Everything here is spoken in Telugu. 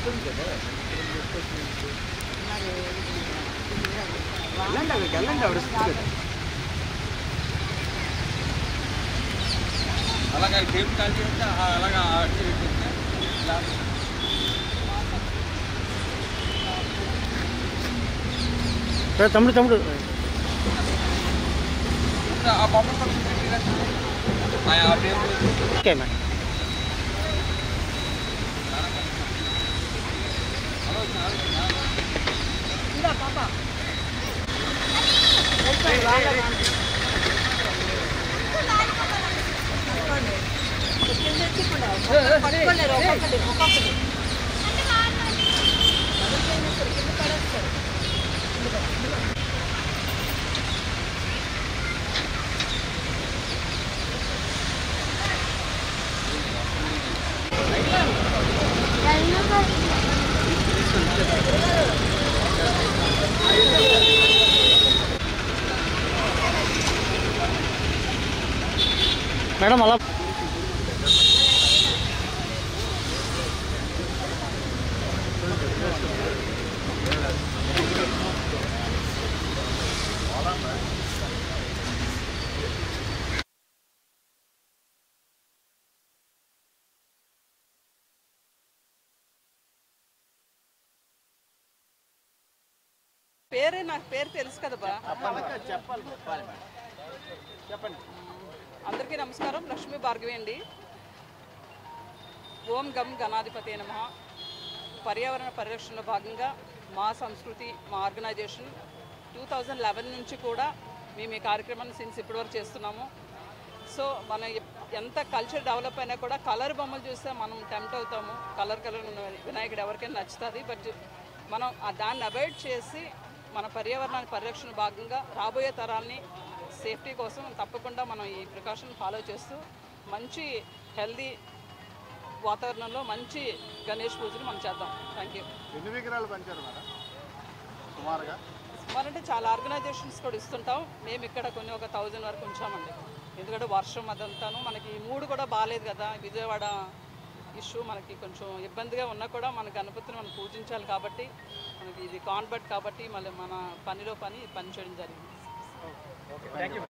అలాగే గేమ్ కాల్ చేస్తే అలాగా తమ్ముడు తమ్ముడు ఆ బొమ్మ ఓకే మేడం. మేడం అలా పేరే నాకు పేరు తెలుసు కదా బా. చెప్పండి. అందరికీ నమస్కారం. లక్ష్మీ భార్గవి అండి. ఓం గం గణాధిపతి నమః. పర్యావరణ పరిరక్షణలో భాగంగా మా సంస్కృతి, మా ఆర్గనైజేషన్ 2011 నుంచి కూడా మేము ఈ కార్యక్రమాన్ని సిన్స్ ఇప్పటివరకు చేస్తున్నాము. సో మన ఎంత కల్చర్ డెవలప్ అయినా కూడా కలర్ బొమ్మలు చూస్తే మనం టెంప్ట్ అవుతాము. కలర్ ఉన్న వినాయకుడు ఎవరికైనా నచ్చుతుంది. బట్ మనం దాన్ని అవాయిడ్ చేసి మన పర్యావరణాన్ని పరిరక్షణ భాగంగా రాబోయే తరాలని సేఫ్టీ కోసం తప్పకుండా మనం ఈ ప్రికాషన్ ఫాలో చేస్తూ మంచి హెల్దీ వాతావరణంలో మంచి గణేష్ పూజలు మనం చేద్దాం. Thank you. ఎన్ని విగ్రహాలు పంచారు మేడం సుమారుగా? అంటే చాలా ఆర్గనైజేషన్స్ కూడా ఇస్తుంటాం. మేము ఇక్కడ కొన్ని ఒక 1000 వరకు ఉంచామండి. ఎందుకంటే వర్షం అదంతాను మనకి ఈ మూడు కూడా బాగాలేదు కదా. విజయవాడ ఇష్యూ మనకి కొంచెం ఇబ్బందిగా ఉన్నా కూడా మన గణపతిని మనం పూజించాలి కాబట్టి మనకి ఇది కాన్వర్ట్ కాబట్టి మళ్ళీ మన పనిలో పని చేయడం జరిగింది.